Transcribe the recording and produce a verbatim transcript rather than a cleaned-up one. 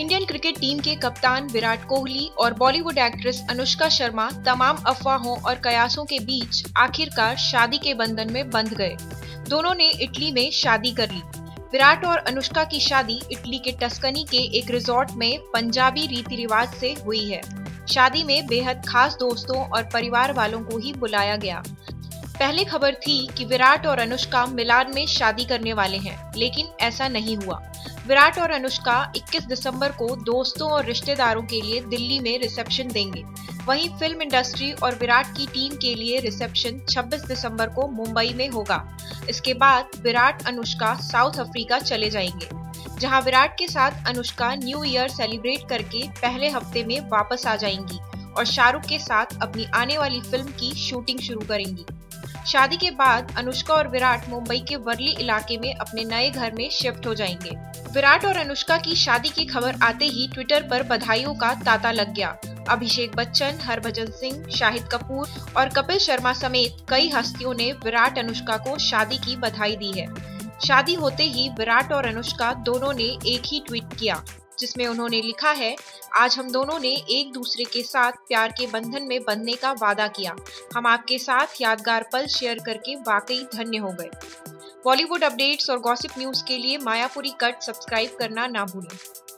Indian cricket team के कप्तान विराट कोहली और बॉलीवुड एक्ट्रेस अनुष्का शर्मा तमाम अफवाहों और कयासों के बीच आखिरकार शादी के बंधन में बंध गए। दोनों ने इटली में शादी कर ली। विराट और अनुष्का की शादी इटली के टस्कनी के एक रिजॉर्ट में पंजाबी रीति रिवाज से हुई है। शादी में बेहद खास दोस्तों और परिवार वालों को ही बुलाया गया। पहले खबर थी कि विराट और अनुष्का मिलान में शादी करने वाले हैं, लेकिन ऐसा नहीं हुआ। विराट और अनुष्का इक्कीस दिसंबर को दोस्तों और रिश्तेदारों के लिए दिल्ली में रिसेप्शन देंगे। वहीं फिल्म इंडस्ट्री और विराट की टीम के लिए रिसेप्शन छब्बीस दिसंबर को मुंबई में होगा। इसके बाद विराट अनुष्का साउथ अफ्रीका चले जाएंगे, जहां विराट के साथ अनुष्का न्यू ईयर सेलिब्रेट करके पहले हफ्ते में वापस आ जाएंगी और शाहरुख के साथ अपनी आने वाली फिल्म की शूटिंग शुरू करेंगी। शादी के बाद अनुष्का और विराट मुंबई के वर्ली इलाके में अपने नए घर में शिफ्ट हो जाएंगे। विराट और अनुष्का की शादी की खबर आते ही ट्विटर पर बधाइयों का तांता लग गया। अभिषेक बच्चन, हरभजन सिंह, शाहिद कपूर और कपिल शर्मा समेत कई हस्तियों ने विराट अनुष्का को शादी की बधाई दी है। शादी होते ही विराट और अनुष्का दोनों ने एक ही ट्वीट किया, जिसमें उन्होंने लिखा है, आज हम दोनों ने एक दूसरे के साथ प्यार के बंधन में बंधने का वादा किया। हम आपके साथ यादगार पल शेयर करके वाकई धन्य हो गए। बॉलीवुड अपडेट्स और गॉसिप न्यूज के लिए मायापुरी कट सब्सक्राइब करना ना भूलें।